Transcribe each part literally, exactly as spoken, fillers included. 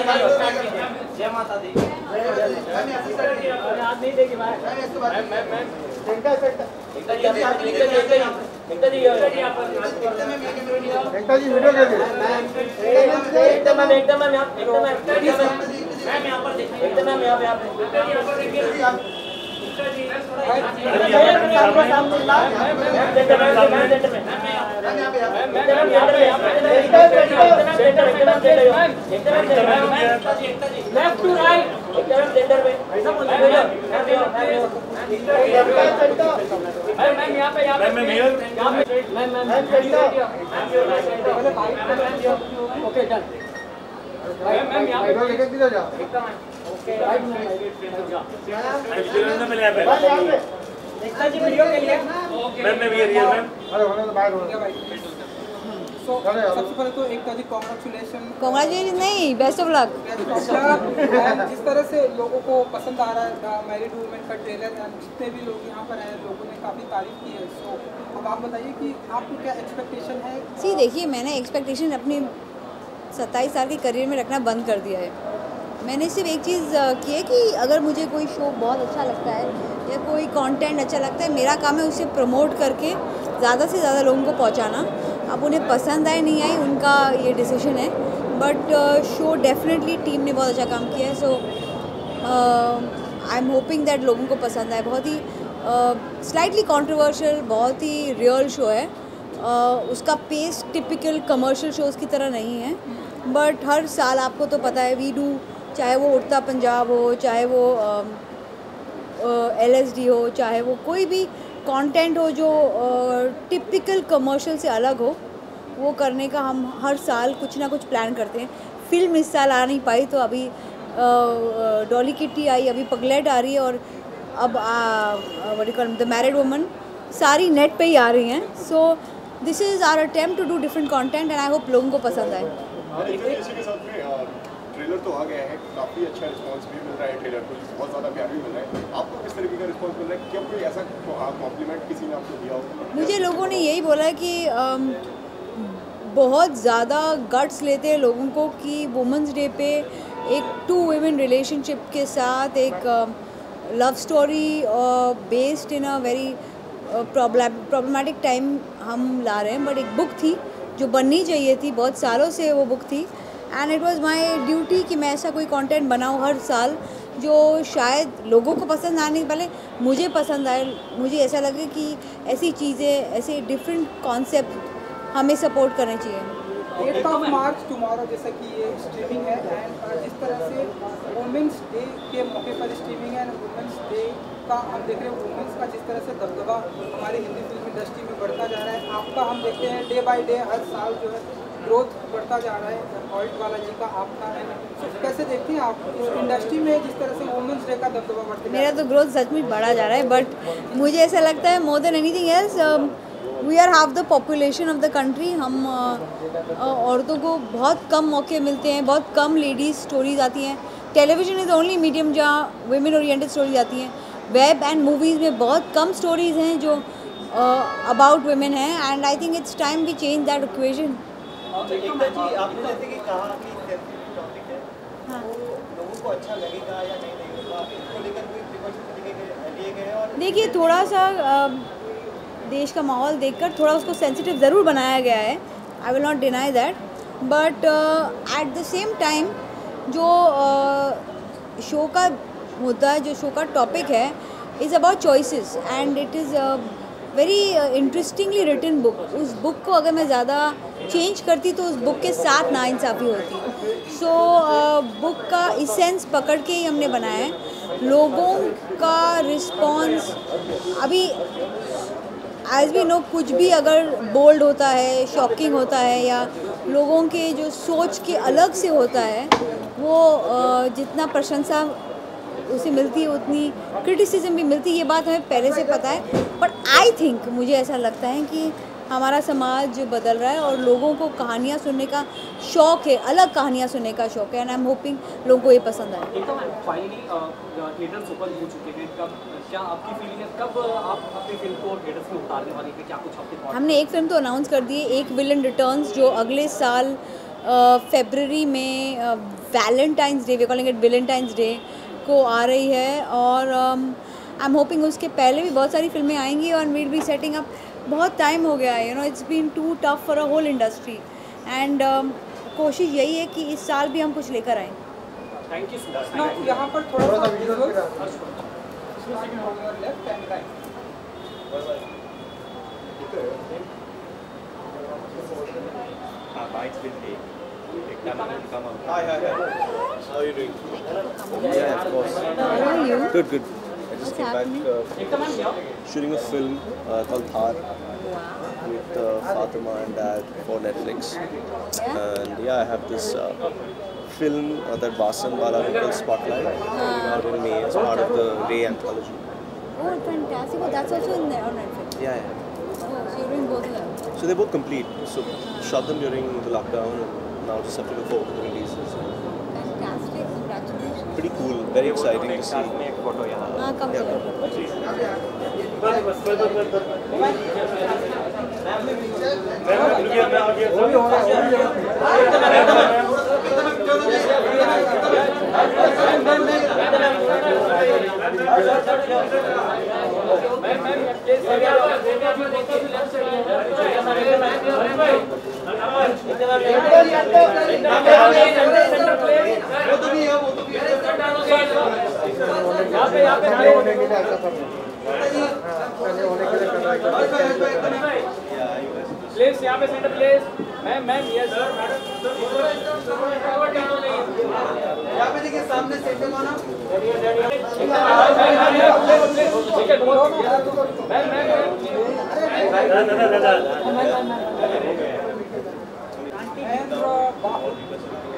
जय माता दी। एकता जी वीडियो एकदम मैम एकदम मैम एकदम मैम मैम यहाँ पर देखिए एकदम मैम यहाँ पे यहाँ पे लेफ्ट टू राइट एकदम सेंटर में मैम यहाँ पे यहाँ पे ma'am ma'am ma'am okay done ma'am ma'am यहाँ पे लेके किधर जा एकदम okay right ma'am Ekta ji video के लिए मैम मैं भी रियल मैम अरे होने तो बाहर हो गया भाई। So, सबसे पहले तो एकता जी कॉन्ग्रेचुलेशन कॉन्ग्रेचुलेशन नहीं बेस्ट ऑफ लक। जिस तरह से लोगों को पसंद आ रहा है मैरिड वुमेन का ट्रेलर, जितने भी लोग यहाँ पर हैं लोगों ने काफ़ी तारीफ की है। सो अब आप बताइए कि आपको क्या एक्सपेक्टेशन है? सी देखिए मैंने एक्सपेक्टेशन अपनी सत्ताईस साल के करियर में रखना बंद कर दिया है। मैंने सिर्फ एक चीज़ की है कि अगर मुझे कोई शो बहुत अच्छा लगता है या कोई कंटेंट अच्छा लगता है, मेरा काम है उसे प्रमोट करके ज़्यादा से ज़्यादा लोगों को पहुंचाना। अब उन्हें पसंद आए नहीं आए उनका ये डिसीजन है, बट शो डेफिनेटली टीम ने बहुत अच्छा काम किया है। So I am hoping that लोगों को पसंद आए। बहुत ही स्लाइटली कंट्रोवर्शियल, बहुत ही रियल शो है। uh, उसका पेस टिपिकल कमर्शियल शोज़ की तरह नहीं है, बट हर साल आपको तो पता है वी डू, चाहे वो उड़ता पंजाब हो, चाहे वो एल एस डी हो, चाहे वो कोई भी कंटेंट हो जो टिपिकल कमर्शियल से अलग हो, वो करने का हम हर साल कुछ ना कुछ प्लान करते हैं। फिल्म इस साल आ नहीं पाई तो अभी डॉली किट्टी आई, अभी पगलेट आ रही है और अब द मैरिड वुमन सारी नेट पे ही आ रही हैं। So this is our attempt to do different content and I hope लोगों को पसंद आए। ट्रेलर तो आ गया है, काफ़ी अच्छा रिस्पांस भी मिल रहा है ट्रेलर को, बहुत ज़्यादा प्यार भी मिल रहा है। आपको किस तरीके का रिस्पांस मिल रहा है? क्या कोई ऐसा कॉम्प्लीमेंट किसी ने आपको दिया हो? मुझे लोगों ने यही बोला है कि um, बहुत ज़्यादा गट्स लेते हैं लोगों को कि वुमेंस डे पे एक टू वुमेन रिलेशनशिप के साथ एक love story based in a very problematic time हम ला रहे हैं। बट एक बुक थी जो बननी चाहिए थी, बहुत सालों से वो बुक थी, and it was my duty कि मैं ऐसा कोई कंटेंट बनाऊं हर साल जो शायद लोगों को पसंद आने पहले मुझे पसंद आए। मुझे ऐसा लगे कि ऐसी चीज़ें, ऐसे डिफरेंट कॉन्सेप्ट हमें सपोर्ट करने चाहिए। एट ऑफ मार्च टुमारो जैसा कि ये स्ट्रीमिंग है, एंड जिस तरह से वुमेंस डे के मौके पर स्ट्रीमिंग है, वुमेंस डे का हम देख रहे हैं वुमेंस का जिस तरह से दबदबा हमारी हिंदी फिल्म इंडस्ट्री में बढ़ता जा रहा है। आपका हम देखते हैं डे बाय डे हर साल जो है ग्रोथ बढ़ता जा रहा है, ऑल्ट वाला जी का आपका है। तो कैसे देखते हैं आप इस इंडस्ट्री में जिस तरह से वुमेंस डे का दबदबा बढ़ता है? मेरा तो ग्रोथ सचमुच बढ़ा जा रहा है, बट मुझे ऐसा लगता है more than anything else we are half the population of the country. हम औरतों को बहुत कम मौके मिलते हैं, बहुत कम लेडीज़ स्टोरीज आती हैं। टेलीविज़न इज़ ओनली मीडियम जहाँ वुमेन ओरिएंटेड स्टोरीज आती हैं। वेब एंड मूवीज़ में बहुत कम स्टोरीज़ हैं जो अबाउट वुमेन हैं, and I think it's time we change that equation. Ekta ji आपने जैसे कि कहा कि टॉपिक है, हाँ, तो लोगों को अच्छा लगेगा या नहीं लगेगा, इसको लेकर कोई प्रिकॉशंस लिए गए? और देखिए थोड़ा सा देश का माहौल देखकर थोड़ा उसको सेंसिटिव ज़रूर बनाया गया है, I will not deny that, but at the same time जो शो uh, का मुद्दा है, जो शो का टॉपिक है, is about choices and it is very interestingly written book. उस बुक को अगर मैं ज़्यादा चेंज करती तो उस बुक के साथ नाइंसाफ़ी होती। सो बुक का इसेंस पकड़ के ही हमने बनाया है। लोगों का रिस्पॉन्स अभी एज वी नो कुछ भी अगर बोल्ड होता है, शॉकिंग होता है, या लोगों के जो सोच के अलग से होता है, वो जितना प्रशंसा उसे मिलती है उतनी क्रिटिसिज्म भी मिलती है। ये बात हमें पहले से पता है, बट आई थिंक मुझे ऐसा लगता है कि हमारा समाज बदल रहा है और लोगों को कहानियाँ सुनने का शौक़ है, अलग कहानियाँ सुनने का शौक़ है, एंड आई एम होपिंग लोगों को ये पसंद आए। फाइनली थिएटर्स ओपन हो चुके हैं, कब क्या आपकी फीलिंग है, कब आप अपनी फिल्म को थिएटर्स में उतारने वाली है? क्या कुछ आपके? हमने एक फिल्म तो अनाउंस कर दी है, एक विलन रिटर्न्स, जो अगले साल फरवरी में Valentine's day, we calling it Valentine's day को आ रही है। और आई एम होपिंग उसके पहले भी बहुत सारी फिल्में आएंगी और वील बी सेटिंग अप। बहुत टाइम हो गया है, you know, it's been too tough for a whole industry एंड कोशिश यही है कि इस साल भी हम कुछ लेकर आएँ। Thank you. ना यहाँ पर थोड़ा सा visual, left and right. हाँ, bites will take. Take time to come out. Hi, hi, hi. How are you doing? Yeah, of course. How are you? Good, good. I just What's came happening? back uh, shooting a film uh, called Thar Wow. with uh, Fatima and Dad for Netflix. Yeah? And yeah, I have this uh, film uh, that Vasan Bala did called Spotlight coming out in May as part of the Ray anthology. Oh, fantastic. Oh, that's also in there on Netflix. Yeah, yeah. Oh, so you're doing both of them. So they're both complete. So shot them during the lockdown and now just have to look forward to the releases. Fantastic. Congratulations. Pretty cool, very exciting to see. हाँ, कम Yeah. करो। Place यहाँ पे centre place ma'am ma'am yes यहाँ पे देखिए सामने centre माना। And uh,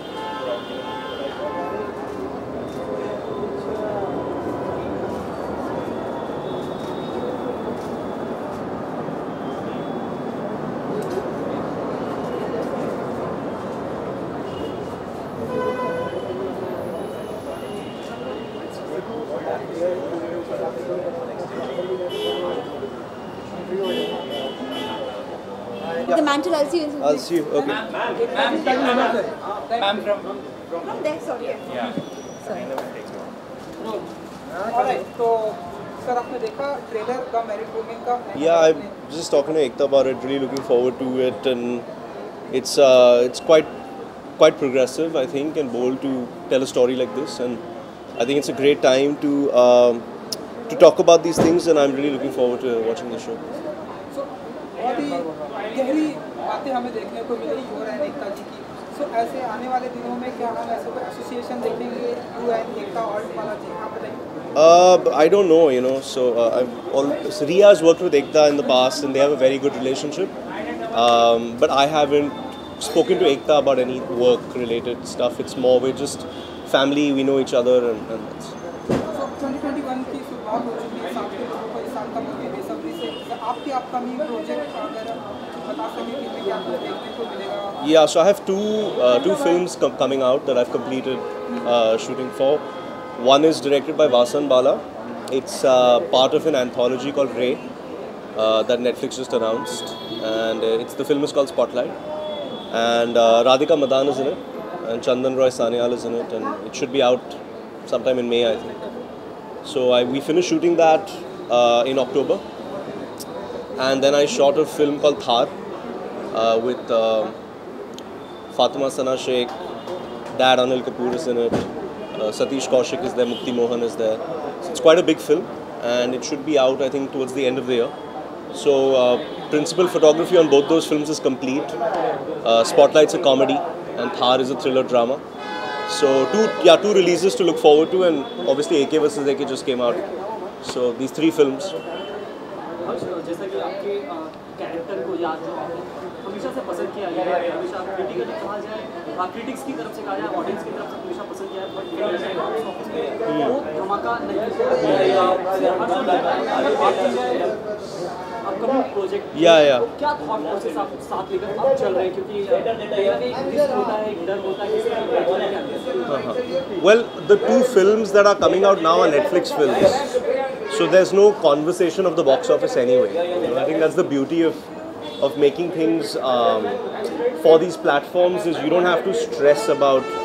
The mantle, I'll see you. I'll see you. Okay. Ma'am from From there, sorry. या Sorry. alright, तो सर आपने देखा ट्रेलर का मैरिड वुमेन का? Yeah, I'm just talking to Ekta about it. Really looking forward to it, and it's uh, it's quite quite progressive, I think, and bold to tell a story like this. And I think it's a great time to um, to talk about these things, and I'm really looking forward to watching the show. So, बहुत ही गहरी बातें हमें देखने को मिली और एकता जी की। सो ऐसे आने वाले दिनों में क्या हम ऐसे कोई एसोसिएशन देखेंगे यू एंड एकता और वाला जी आप बताइए? Uh, I don't know, you know. So uh, I've all, so Riya has worked with Ekta in the past, and they have a very good relationship. Um, but I haven't spoken to Ekta about any work-related stuff. It's more we're just family. We know each other, and, and that's. So twenty twenty-one की शुरुआत हो चुकी है, साथ में लोगों को इस साल का मुझे बेसब्री से तो आपके अपकमिंग प्रोजेक्ट अगर बता सकें कि इनमें क्या कुछ देखने को मिलेगा? Yeah, so I have two uh, two films com- coming out that I've completed uh, shooting for. One is directed by Vasan Bala. It's uh, part of an anthology called Ray uh, that Netflix just announced, and uh, it's the film is called Spotlight. And uh, Radhika Madan is in it, and Chandan Roy Sanyal is in it, and it should be out sometime in May, I think. So I, we finished shooting that uh, in October, and then I shot a film called Thar uh, with uh, Fatima Sana Sheikh, Dad Anil Kapoor is in it, uh, Satish Kaushik is there, Mukti Mohan is there. So it's quite a big film, and it should be out, I think, towards the end of the year. So uh, principal photography on both those films is complete. Uh, Spotlight's a comedy, and Thar is a thriller drama. So two, yeah, two releases to look forward to, and obviously A K versus A K just came out. So these three films. जैसा कि आपके character को याद जो आपने हमेशा से पसंद किया गया है, हमेशा क्रिटिकली कहा जाए, क्रिटिक्स की तरफ से कहा जाए, ऑडियंस की तरफ से हमेशा पसंद किया है, बट बॉक्स ऑफिस में वो धमाका नहीं अपकमिंग प्रोजेक्ट या या क्या थॉट प्रोसेस आप साथ लेकर अब चल रहे हैं, क्योंकि कहीं ना कहीं एक रिस्क होता है, एक डर होता है, किसी का होने के अंदर. Well, the two films that are coming out now are Netflix films. So there's no conversation of the box office anyway. You know, I think that's the beauty of of making things um, for these platforms is you don't have to stress about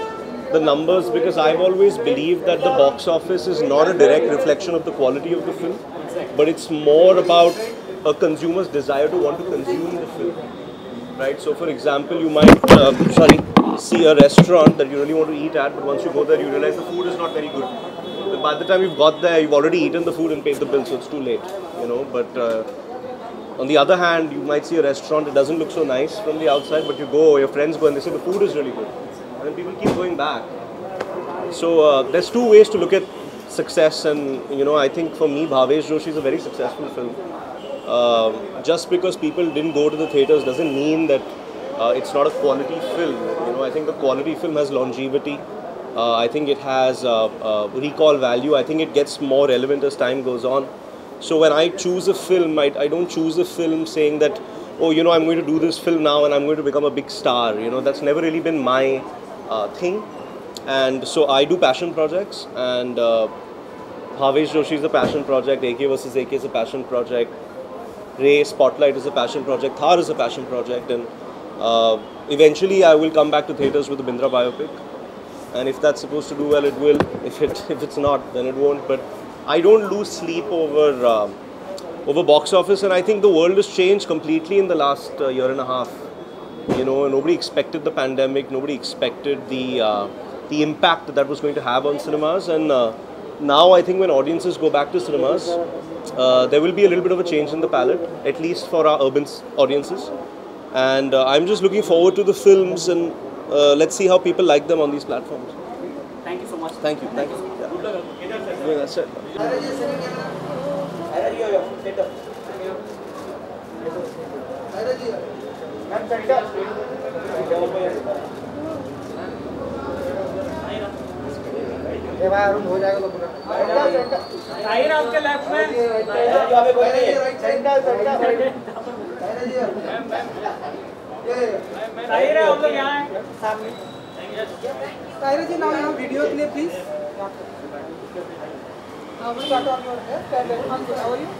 the numbers, because I've always believed that the box office is not a direct reflection of the quality of the film, but it's more about a consumer's desire to want to consume the film, right? So, for example, you might, uh, sorry, see a restaurant that you really want to eat at, but once you go there, you realize the food is not very good. But by the time you've got there, you've already eaten the food and paid the bill, so it's too late, you know. But uh, on the other hand, you might see a restaurant, it doesn't look so nice from the outside, but you go, your friends go and they say the food is really good. And then people keep going back. So uh, there's two ways to look at success, and you know, I think for me, Bhavesh Joshi is a very successful film. Uh, just because people didn't go to the theatres doesn't mean that uh, it's not a quality film. You know, I think a quality film has longevity. Uh, I think it has uh, uh, recall value. I think it gets more relevant as time goes on. So when I choose a film, I, I don't choose a film saying that, oh, you know, I'm going to do this film now and I'm going to become a big star. You know, that's never really been my uh, thing. And so I do passion projects, and uh, Bhavesh Joshi is a passion project, A K versus A K is a passion project, Ray Spotlight is a passion project, Thar is a passion project, and uh, eventually I will come back to theatres with the Bindra biopic. And if that's supposed to do well, it will. If it if it's not, then it won't. But I don't lose sleep over uh, over box office, and I think the world has changed completely in the last uh, year and a half. You know, nobody expected the pandemic. Nobody expected the uh, the impact that that was going to have on cinemas. And uh, now I think when audiences go back to cinemas, uh, there will be a little bit of a change in the palette, at least for our urban audiences. And uh, I'm just looking forward to the films, and uh, let's see how people like them on these platforms. Thank you so much. Thank you. Thank you. Yeah. Good luck. Yeah, that's it. हो जाएगा तो पूरा आइए आपके left में जो हमें कोई नहीं है सेंटर सेंटर आइए हम लोग यहाँ हैं सामने ताहिरा जी, नाउ यहाँ video play please. Start on your left and then how are you?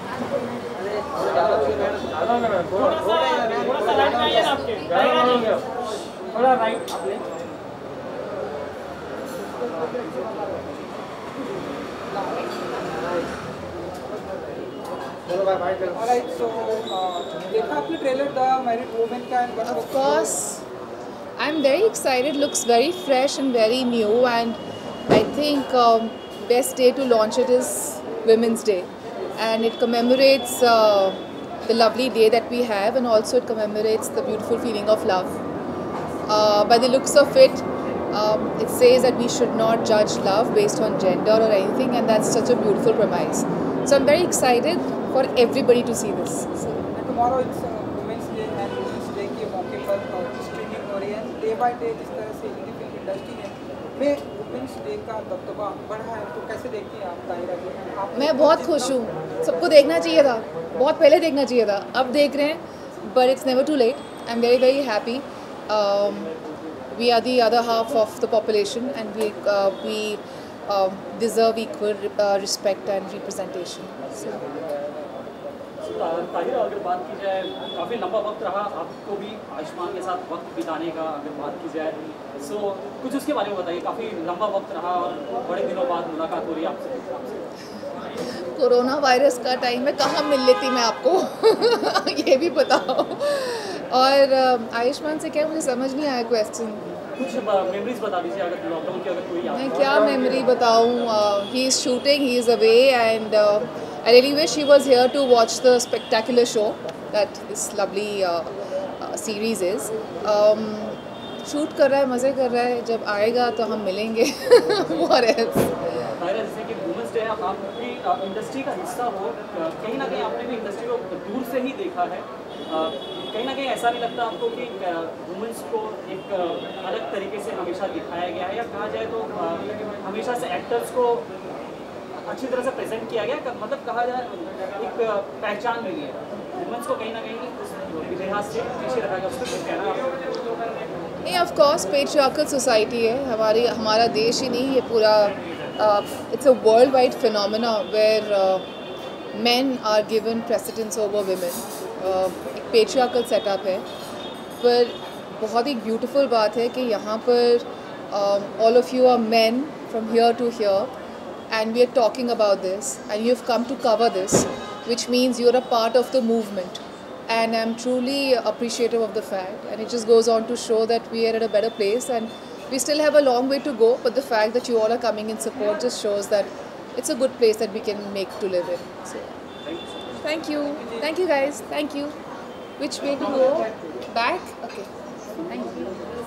थोड़ा सा थोड़ा सा राइट में आइए ना आपके थोड़ा राइट Alright, so देखा आपने ट्रेलर द मैरिड वुमेन का? Of course, I'm very excited. Looks very fresh and very new, and I think um, best day to launch it is Women's Day, and it commemorates uh, the lovely day that we have, and also it commemorates the beautiful feeling of love. Uh, by the looks of it, um, it says that we should not judge love based on gender or anything, and that's such a beautiful premise. So I'm very excited for everybody to see this. So. Tomorrow it's uh, Women's Day, and Women's Day के मौके पर streaming हो रही है. Day by day जिस तरह से Hindi film industry में वुमेंस डे का दबदबा बढ़ा है, तो कैसे देखती हैं आप ताहिरा जी? मैं बहुत खुश हूँ. सबको देखना चाहिए था, बहुत पहले देखना चाहिए था, अब देख रहे हैं. But it's never too late. I'm very very happy. Um, we are the other half of the population, and we uh, we um, deserve equal uh, respect and representation. So. Tahira, अगर बात की जाए, काफ़ी लंबा वक्त रहा आपको भी आयुष्मान के साथ वक्त बिताने का. अगर बात की जाए सो so, कुछ उसके बारे में बताइए. काफ़ी लंबा वक्त रहा और बड़े दिनों बाद मुलाकात हो रही है आपसे. कोरोना वायरस का टाइम में कहाँ मिल लेती मैं आपको ये भी बताओ. और आयुष्मान से क्या, मुझे समझ नहीं आया क्वेश्चन. कुछ मेमोरीज बता दीजिए अगर लॉकडाउन की अगर कोई याद. मैं क्या मेमोरी बताऊँ. He is shooting, he is away, and I really wish he was here to watch the spectacular show that this lovely uh, uh, series is. Um, shoot कर रहा है, मज़े कर रहा है. जब आएगा तो हम मिलेंगे. What else? ताहिरा, जैसे कि वुमेंस डे आप भी इंडस्ट्री का हिस्सा हो, कहीं ना कहीं आपने भी इंडस्ट्री को दूर से ही देखा है. कहीं ना कहीं ऐसा नहीं लगता आपको कि वुमेंस को एक अलग तरीके से हमेशा दिखाया गया है, या कहा जाए तो हमेशा से एक्टर्स को अच्छी तरह से प्रेजेंट किया गया, मतलब कहा जाए एक पहचान मिली है वुमेंस को, कहीं ना कहीं लिहाज से पीछे रखा गया, उसको कहना? नहीं, ऑफ कोर्स पेट्रियार्कल सोसाइटी है हमारी, हमारा देश ही नहीं, ये पूरा it's a world wide phenomena where men are given precedence over women. एक पेट्रियार्कल सेटअप है, पर बहुत ही ब्यूटीफुल बात है कि यहाँ पर Um, all of you are men from here to here, and we are talking about this, and you've come to cover this, which means you're a part of the movement. And I'm truly appreciative of the fact, and it just goes on to show that we are at a better place, and we still have a long way to go, but the fact that you all are coming in support just shows that it's a good place that we can make to live in. So, thank you. Thank you guys. Thank you. Which way to go? Back? Okay. Thank you.